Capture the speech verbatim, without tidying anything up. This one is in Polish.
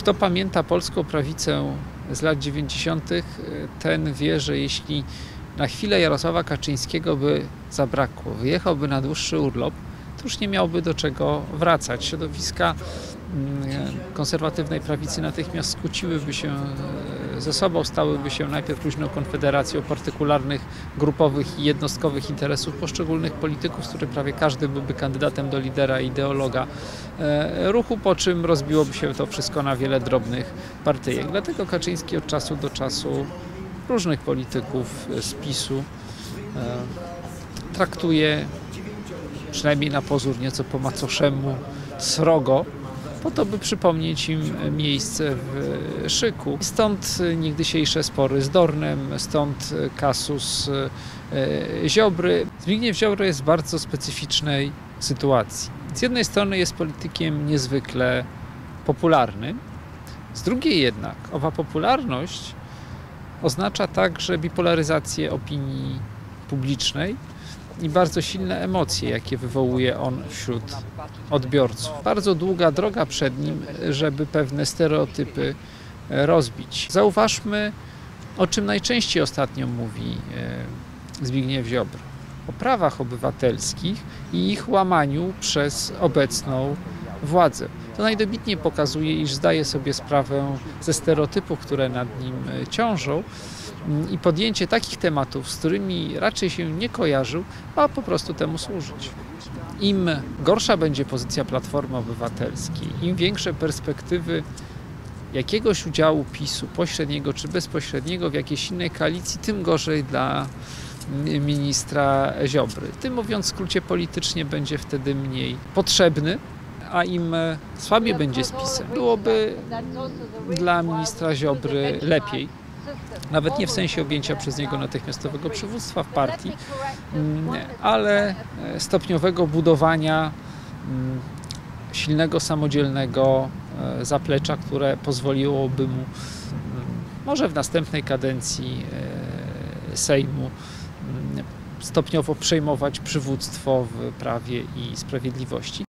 Kto pamięta polską prawicę z lat dziewięćdziesiątych, ten wie, że jeśli na chwilę Jarosława Kaczyńskiego by zabrakło, wyjechałby na dłuższy urlop, to już nie miałby do czego wracać. Środowiska konserwatywnej prawicy natychmiast skłóciłyby się ze sobą, stałyby się najpierw luźną konfederacją partykularnych, grupowych i jednostkowych interesów poszczególnych polityków, z których prawie każdy byłby kandydatem do lidera i ideologa ruchu, po czym rozbiłoby się to wszystko na wiele drobnych partyjek. Dlatego Kaczyński od czasu do czasu różnych polityków z PiSu traktuje, przynajmniej na pozór nieco po macoszemu, srogo, po to, by przypomnieć im miejsce w szyku. Stąd niegdysiejsze spory z Dornem, stąd kasus Ziobry. Zbigniew Ziobro jest w bardzo specyficznej sytuacji. Z jednej strony jest politykiem niezwykle popularnym, z drugiej jednak owa popularność oznacza także bipolaryzację opinii publicznej i bardzo silne emocje, jakie wywołuje on wśród odbiorców. Bardzo długa droga przed nim, żeby pewne stereotypy rozbić. Zauważmy, o czym najczęściej ostatnio mówi Zbigniew Ziobro. O prawach obywatelskich i ich łamaniu przez obecną władzę. To najdobitniej pokazuje, iż zdaje sobie sprawę ze stereotypów, które nad nim ciążą, i podjęcie takich tematów, z którymi raczej się nie kojarzył, ma po prostu temu służyć. Im gorsza będzie pozycja Platformy Obywatelskiej, im większe perspektywy jakiegoś udziału PiSu, pośredniego czy bezpośredniego w jakiejś innej koalicji, tym gorzej dla ministra Ziobry. Tym, mówiąc w skrócie, politycznie będzie wtedy mniej potrzebny, a im słabiej będzie z PiSem, byłoby dla ministra Ziobry lepiej. Nawet nie w sensie objęcia przez niego natychmiastowego przywództwa w partii, ale stopniowego budowania silnego, samodzielnego zaplecza, które pozwoliłoby mu może w następnej kadencji Sejmu stopniowo przejmować przywództwo w Prawie i Sprawiedliwości.